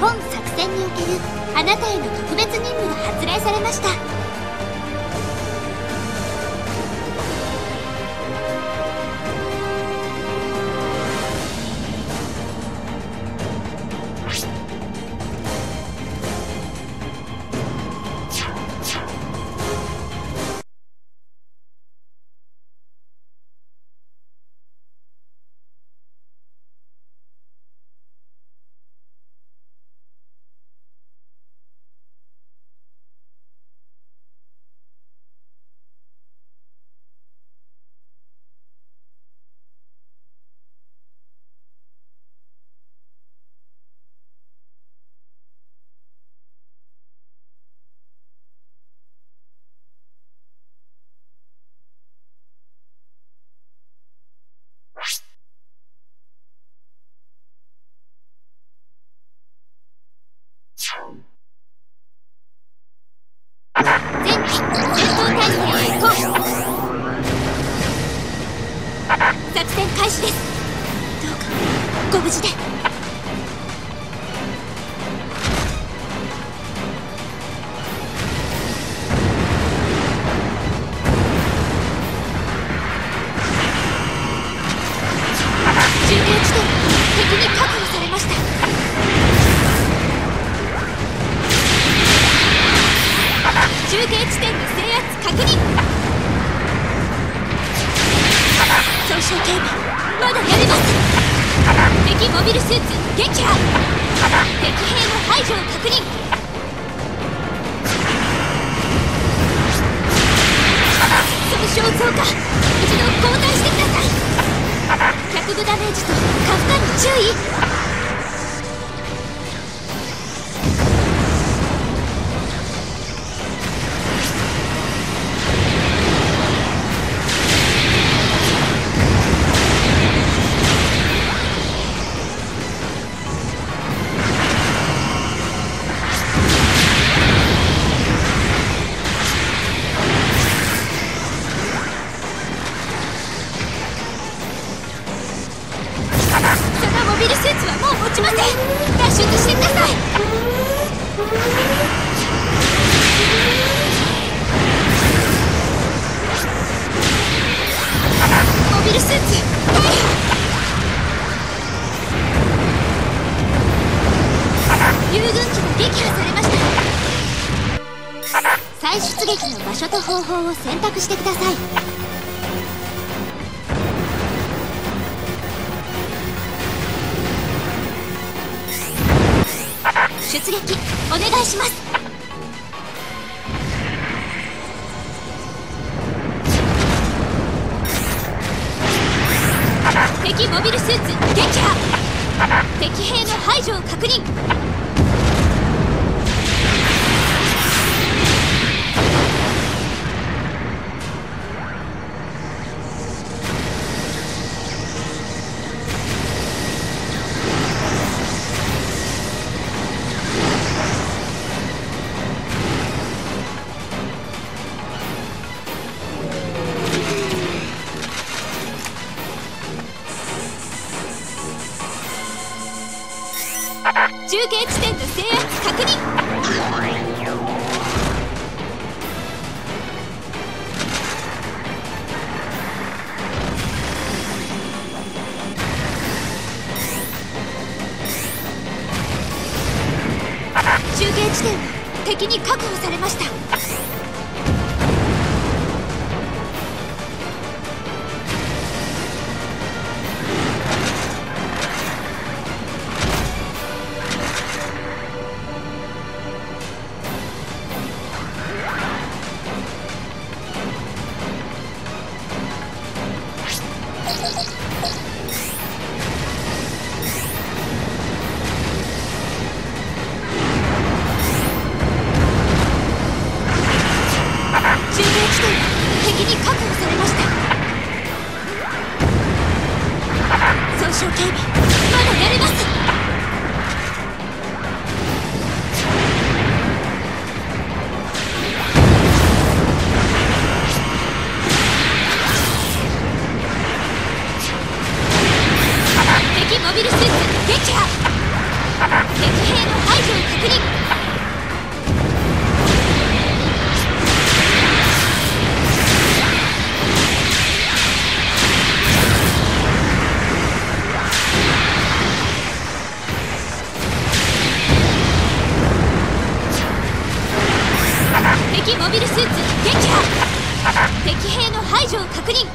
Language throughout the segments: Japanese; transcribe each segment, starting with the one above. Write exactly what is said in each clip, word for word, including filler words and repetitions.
本作戦におけるあなたへの特別任務が発令されました。前期戦闘態勢へ行こう。作戦開始です。どうかご無事で。中継地点敵に確保されました。中継地点の制圧確認。損傷警備まだやれます。敵モビルスーツ撃破。敵兵の排除を確認。損傷増加。一度交代してください。脚部ダメージと過負荷に注意。モビルスーツはもう持ちません。脱出してください。モビルスーツ大破。遊軍機が撃破されました。再出撃の場所と方法を選択してください。出撃お願いします。敵モビルスーツ撃破。敵兵の排除を確認。中継地点の制圧確認。中継地点は敵に確保されました。敵に確保されました。損傷警備まだやれます。敵モビルスーツ撃破。 敵兵の排除を確認。敵モビルスーツ撃破。敵兵の排除を確認。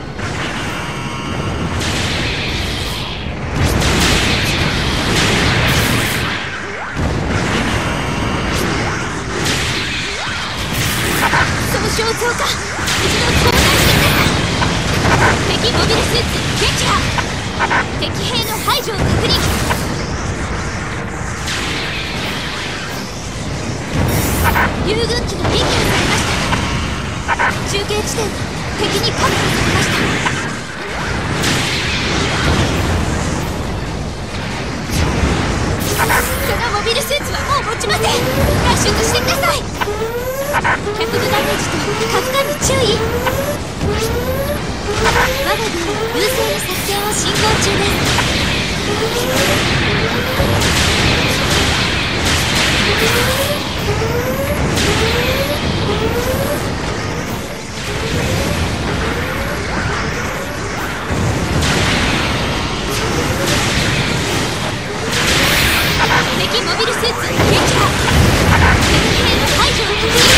損傷増加。一度交代してください。敵モビルスーツ撃破。敵兵の排除を確認。遊軍機が撃破されました。中継地点が敵に確保されました。そのモビルスーツはもう持ちません。脱出してください。脚部ダメージとカフカに注意。我が軍は優勢に作戦を進行中です。敵モビルスーツ撃破。敵兵の排除を確認。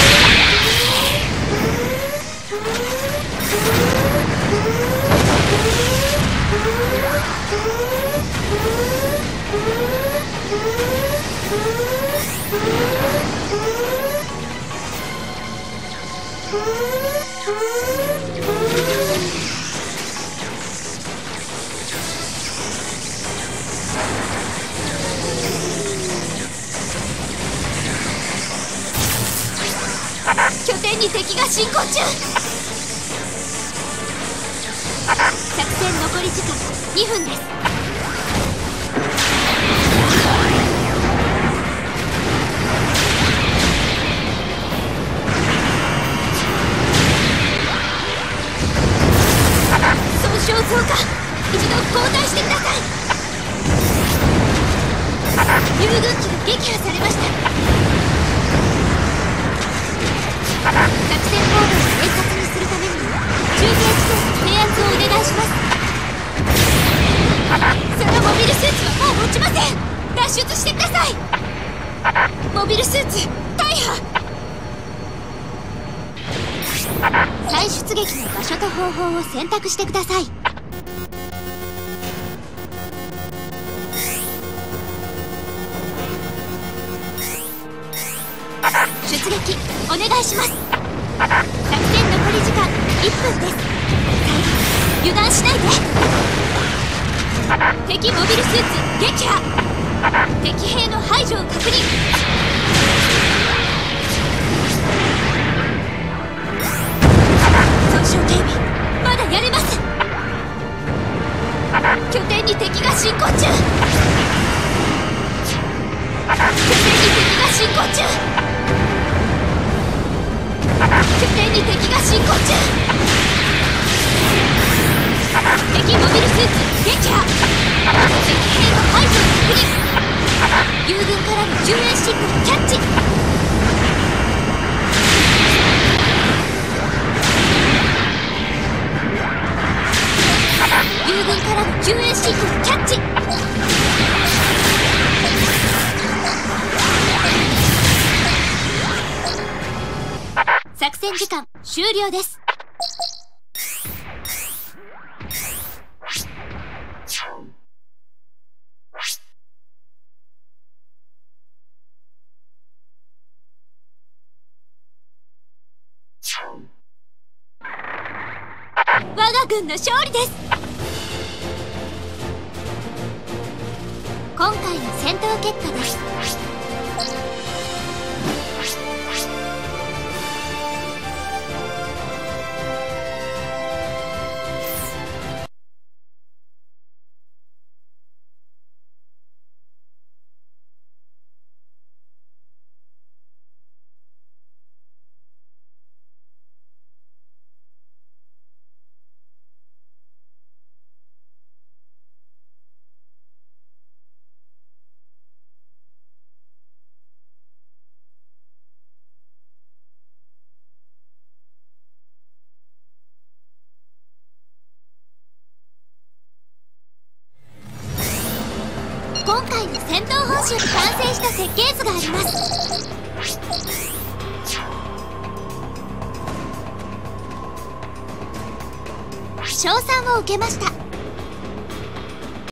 拠点に敵が進行中。作戦残り時間にふんです。損傷増加。一度交代してください。遊軍機が撃破されました。作戦行動を円滑にするためにも中継地点の制圧をお願いします。そのモビルスーツはもう持ちません。脱出してください。モビルスーツ大破。再出撃の場所と方法を選択してください。出撃お願いします。作戦残り時間いっぷんです。油断しないで。敵モビルスーツ撃破。敵兵の排除を確認。損傷警備まだやれます。拠点に敵が進行中。拠点に敵が進行中。拠点に敵が進行中。敵モビルスーツ撃破。敵兵の排除を確認。友軍からの救援シンクルキャッチ。友軍からの救援シンクルキャッチ。作戦時間終了です。我が軍の勝利です。今回の戦闘結果です。 回の戦闘報酬完成した設計図があります。賞賛を受けました。